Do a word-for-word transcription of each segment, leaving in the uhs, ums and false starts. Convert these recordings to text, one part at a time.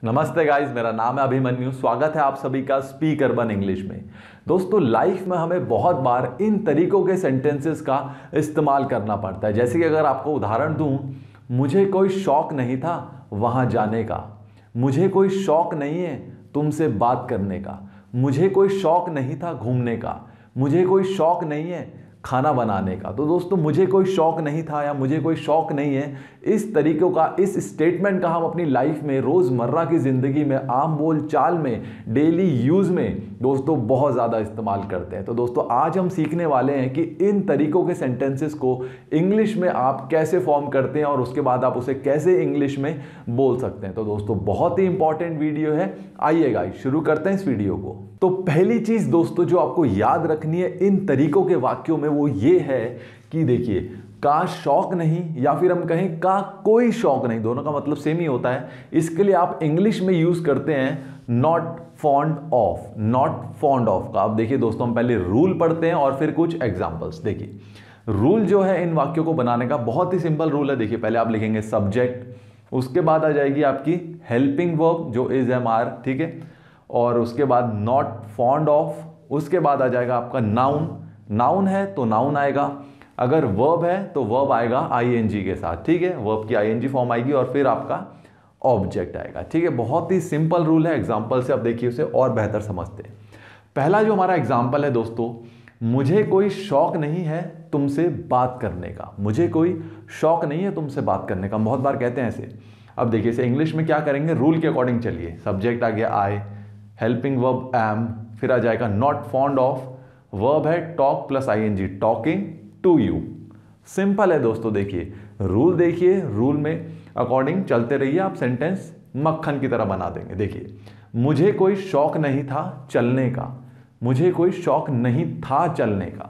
नमस्ते गाइस, मेरा नाम है अभिमन्यु। स्वागत है आप सभी का स्पीक अर्बन इंग्लिश में। दोस्तों, लाइफ में हमें बहुत बार इन तरीकों के सेंटेंसेस का इस्तेमाल करना पड़ता है। जैसे कि अगर आपको उदाहरण दूं, मुझे कोई शौक नहीं था वहां जाने का, मुझे कोई शौक नहीं है तुमसे बात करने का, मुझे कोई शौक नहीं था घूमने का, मुझे कोई शौक नहीं है खाना बनाने का। तो दोस्तों, मुझे कोई शौक नहीं था या मुझे कोई शौक नहीं है, इस तरीकों का, इस स्टेटमेंट का हम अपनी लाइफ में, रोज़मर्रा की ज़िंदगी में, आम बोल चाल में, डेली यूज़ में दोस्तों बहुत ज़्यादा इस्तेमाल करते हैं। तो दोस्तों, आज हम सीखने वाले हैं कि इन तरीकों के सेंटेंसेस को इंग्लिश में आप कैसे फॉर्म करते हैं और उसके बाद आप उसे कैसे इंग्लिश में बोल सकते हैं। तो दोस्तों, बहुत ही इंपॉर्टेंट वीडियो है। आइए गाइस, शुरू करते हैं इस वीडियो को। तो पहली चीज़ दोस्तों जो आपको याद रखनी है इन तरीकों के वाक्यों में, वो ये है कि देखिए, का शौक नहीं या फिर हम कहें का कोई शौक नहीं, दोनों का मतलब सेम ही होता है। इसके लिए आप इंग्लिश में यूज करते हैं not fond of, not fond of का। अब देखिए दोस्तों, हम पहले रूल पढ़ते हैं और फिर कुछ एग्जांपल्स। देखिए, रूल जो है इन वाक्यों को बनाने का बहुत ही सिंपल रूल है। देखिए, पहले आप लिखेंगे सब्जेक्ट, उसके बाद आ जाएगी आपकी हेल्पिंग वर्ब जो इज एम आर, ठीक है, और उसके बाद नॉट फॉन्ड ऑफ, उसके बाद आ जाएगा आपका नाउन, नाउन है तो नाउन आएगा, अगर वर्ब है तो वर्ब आएगा आईएनजी के साथ, ठीक है, वर्ब की आईएनजी फॉर्म आएगी और फिर आपका ऑब्जेक्ट आएगा, ठीक है। बहुत ही सिंपल रूल है। एग्जांपल से आप देखिए उसे और बेहतर समझते हैं। पहला जो हमारा एग्जांपल है दोस्तों, मुझे कोई शौक नहीं है तुमसे बात करने का, मुझे कोई शौक नहीं है तुमसे बात करने का, बहुत बार कहते हैं ऐसे। अब देखिए, इसे इंग्लिश में क्या करेंगे, रूल के अकॉर्डिंग चलिए। सब्जेक्ट आ गया आई, हेल्पिंग वर्ब एम, फिर आ जाएगा नॉट फॉन्ड ऑफ, वर्ब है talk plus ING, talking to you. Simple है दोस्तों। देखिए रूल, देखिए रूल में अकॉर्डिंग चलते रहिए, आप सेंटेंस मक्खन की तरह बना देंगे। देखिए, मुझे कोई शौक नहीं था चलने का, मुझे कोई शौक नहीं था चलने का।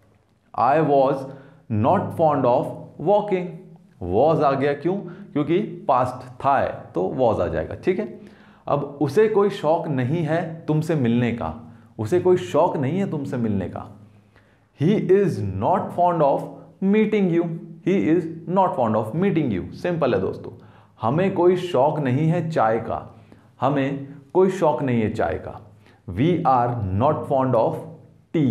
I was not fond of walking, was आ गया, क्यों? क्योंकि पास्ट था है तो वॉज आ जाएगा, ठीक है। अब उसे कोई शौक नहीं है तुमसे मिलने का, उसे कोई शौक नहीं है तुमसे मिलने का। He is not fond of meeting you, he is not fond of meeting you. Simple है दोस्तों। हमें कोई शौक नहीं है चाय का, हमें कोई शौक नहीं है चाय का। We are not fond of tea,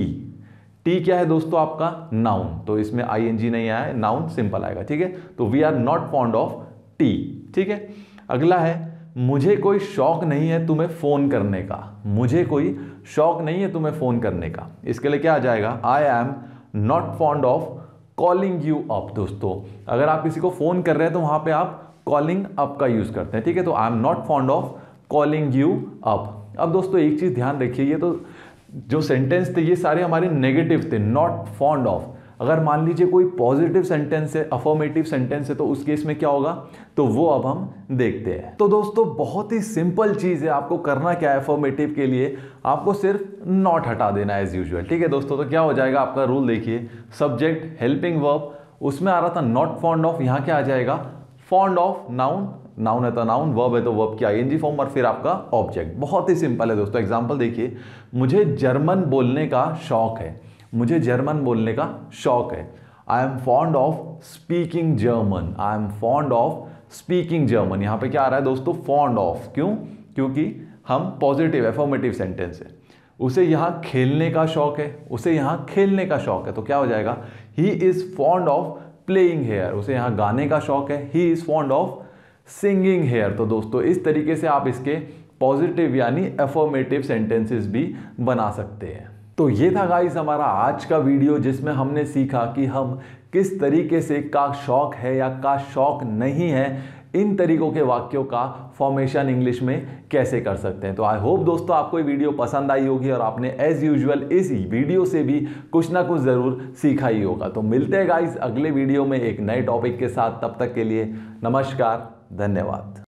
tea क्या है दोस्तों आपका? नाउन, तो इसमें आईएनजी नहीं आया है, नाउन सिंपल आएगा, ठीक है। तो we are not fond of tea, ठीक है। अगला है, मुझे कोई शौक नहीं है तुम्हें फोन करने का, मुझे कोई शौक नहीं है तुम्हें फोन करने का। इसके लिए क्या आ जाएगा? I am not fond of calling you up. दोस्तों, अगर आप किसी को फोन कर रहे हैं तो वहां पे आप कॉलिंग अप का यूज करते हैं, ठीक है। तो I am not fond of calling you up. अब दोस्तों एक चीज ध्यान रखिए, ये तो जो सेंटेंस थे ये सारे हमारे नेगेटिव थे, नॉट फॉन्ड ऑफ। अगर मान लीजिए कोई पॉजिटिव सेंटेंस है, अफर्मेटिव सेंटेंस है, तो उस केस में क्या होगा, तो वो अब हम देखते हैं। तो दोस्तों बहुत ही सिंपल चीज है, आपको करना क्या है अफर्मेटिव के लिए, आपको सिर्फ नॉट हटा देना है एज यूजुअल, ठीक है दोस्तों। तो क्या हो जाएगा आपका रूल, देखिए सब्जेक्ट हेल्पिंग वर्ब, उसमें आ रहा था नॉट फॉन्ड ऑफ, यहां क्या आ जाएगा? फॉन्ड ऑफ नाउन, नाउन है तो नाउन, वर्ब है तो वर्ब की आईएनजी फॉर्म और फिर आपका ऑब्जेक्ट। बहुत ही सिंपल है दोस्तों। एग्जांपल देखिए, मुझे जर्मन बोलने का शौक है, मुझे जर्मन बोलने का शौक है। I am fond of speaking German, I am fond of speaking German. यहां पे क्या आ रहा है दोस्तों? फॉन्ड ऑफ, क्यों? क्योंकि हम पॉजिटिव एफर्मेटिव सेंटेंस है। उसे यहां खेलने का शौक है, उसे यहां खेलने का शौक है, तो क्या हो जाएगा? He is fond of playing here, उसे यहां गाने का शौक है। He is fond of singing here. तो दोस्तों इस तरीके से आप इसके पॉजिटिव यानी एफर्मेटिव सेंटेंसेस भी बना सकते हैं। तो ये था गाइस हमारा आज का वीडियो, जिसमें हमने सीखा कि हम किस तरीके से का शौक है या का शौक नहीं है, इन तरीकों के वाक्यों का फॉर्मेशन इंग्लिश में कैसे कर सकते हैं। तो आई होप दोस्तों आपको ये वीडियो पसंद आई होगी और आपने एज यूजुअल इस वीडियो से भी कुछ ना कुछ ज़रूर सीखा ही होगा। तो मिलते हैं गाइस अगले वीडियो में एक नए टॉपिक के साथ, तब तक के लिए नमस्कार, धन्यवाद।